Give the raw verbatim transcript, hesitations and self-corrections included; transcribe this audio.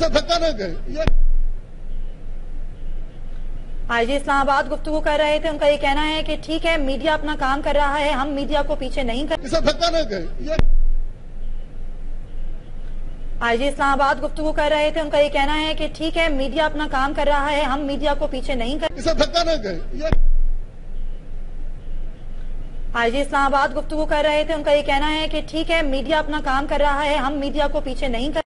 साथ धक्का न करें। आईजी इस्लामाबाद गुफ्तगू कर रहे थे, उनका ये कहना है कि ठीक है मीडिया अपना काम कर रहा है, हम मीडिया को पीछे नहीं कर। साथ धक्का न करें। आईजी इस्लामाबाद गुफ्तगू कर रहे थे, उनका ये कहना है कि ठीक है मीडिया अपना काम कर रहा है, हम मीडिया को पीछे नहीं कर। साथ धक्का न करें। आईजी इस्लामाबाद गुफ्तगू कर रहे थे, उनका ये कहना है कि ठीक है मीडिया अपना काम कर रहा है, हम मीडिया को पीछे नहीं कर।